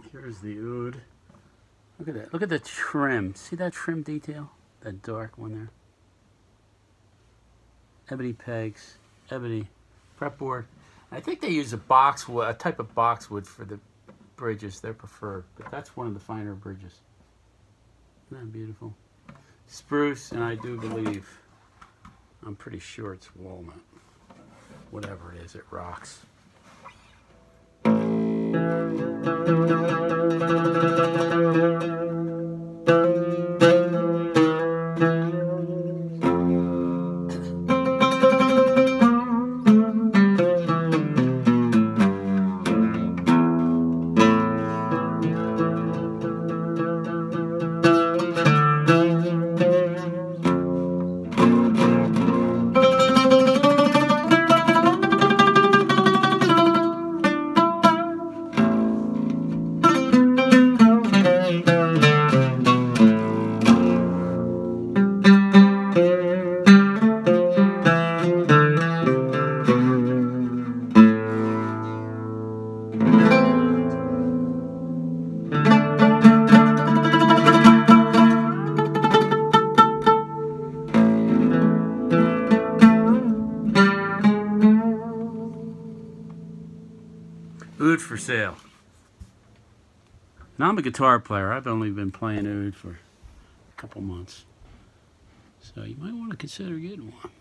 Here's the Oud. Look at that. Look at the trim. See that trim detail? That dark one there. Ebony pegs, ebony fretboard. I think they use a type of boxwood for the bridges. They're preferred, but that's one of the finer bridges. Isn't that beautiful? Spruce, and I do believe, I'm pretty sure it's walnut. Whatever it is, it rocks. Oud for sale. Now I'm a guitar player. I've only been playing Oud for a couple months. So you might want to consider getting one.